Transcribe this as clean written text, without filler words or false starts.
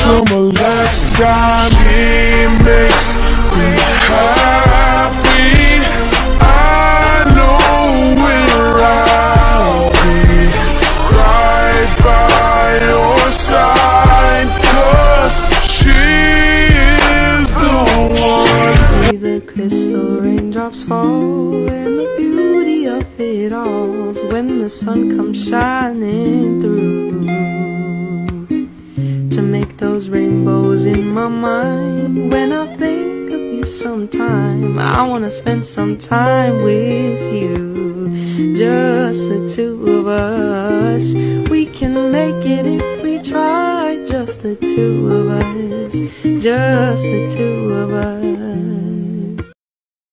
summer last time. It makes me happy. I know where I'll be, right by your side, 'cause she is the one. See the crystal raindrops fall, and the beauty of it all's when the sun comes shining through, to make those rainbows in my mind. When I think of you sometime, I wanna spend some time with you, just the two of us. We can make it if we try, just the two of us, just the two of us.